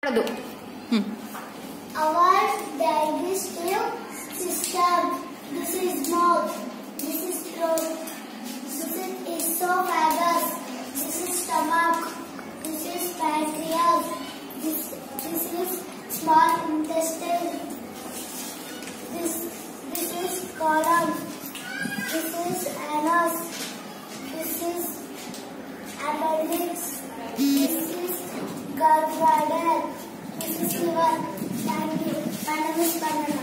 Our digestive system. This is mouth. This is throat. This is esophagus. This is stomach. This is pancreas. This is small intestine. This is colon. This is anus. This is appendix. This is gallbladder. This is liver. Thank you. My name is Panna.